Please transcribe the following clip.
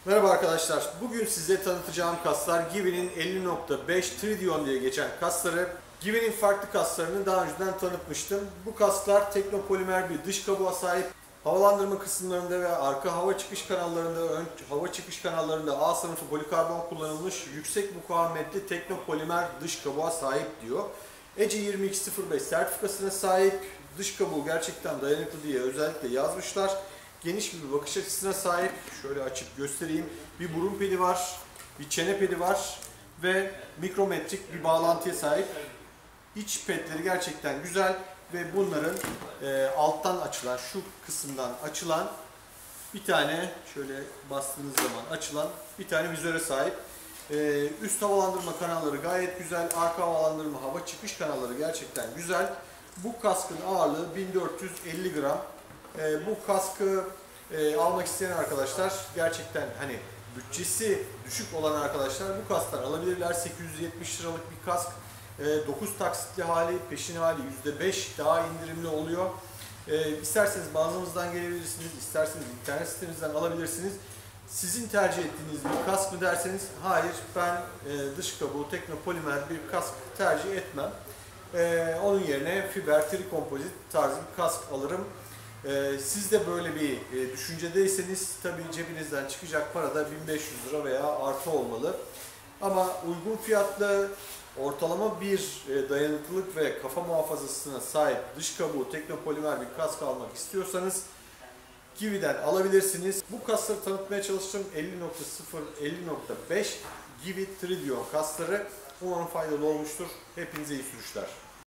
Merhaba arkadaşlar. Bugün size tanıtacağım kaslar Givi'nin 50.5 Tridion diye geçen kasları. Givi'nin farklı kaslarını daha önceden tanıtmıştım. Bu kaslar teknopolimer bir dış kabuğa sahip. Havalandırma kısımlarında ve arka hava çıkış kanallarında, ön hava çıkış kanallarında A sınıfı polikarbon kullanılmış yüksek mukavemetli teknopolimer dış kabuğa sahip diyor. ECE 2205 sertifikasına sahip. Dış kabuğu gerçekten dayanıklı diye özellikle yazmışlar. Geniş bir bakış açısına sahip. Şöyle açıp göstereyim. Bir burun pedi var, bir çene pedi var ve mikrometrik bir bağlantıya sahip. İç pedleri gerçekten güzel ve bunların alttan açılan, şu kısımdan açılan bir tane, şöyle bastığınız zaman açılan bir tane vizöre sahip. Üst havalandırma kanalları gayet güzel. Arka havalandırma, hava çıkış kanalları gerçekten güzel. Bu kaskın ağırlığı 1450 gram. Bu kaskı almak isteyen arkadaşlar, gerçekten hani bütçesi düşük olan arkadaşlar bu kasktan alabilirler. 870 liralık bir kask. 9 taksitli hali, peşin hali %5 daha indirimli oluyor. İsterseniz mağazamızdan gelebilirsiniz, isterseniz internet sitemizden alabilirsiniz. Sizin tercih ettiğiniz bir kask mı derseniz, hayır, ben dış kabuğu teknopolimer bir kask tercih etmem. Onun yerine fiber trikompozit tarzı bir kask alırım. Siz de böyle bir düşüncedeyseniz tabii cebinizden çıkacak para da 1500 lira veya artı olmalı. Ama uygun fiyatlı, ortalama bir dayanıklılık ve kafa muhafazasına sahip dış kabuğu teknopolimer bir kask almak istiyorsanız Givi'den alabilirsiniz. Bu kasları tanıtmaya çalıştım. 50.0, 50.5 Givi Tridion kasları. Umarım faydalı olmuştur. Hepinize iyi sürüşler.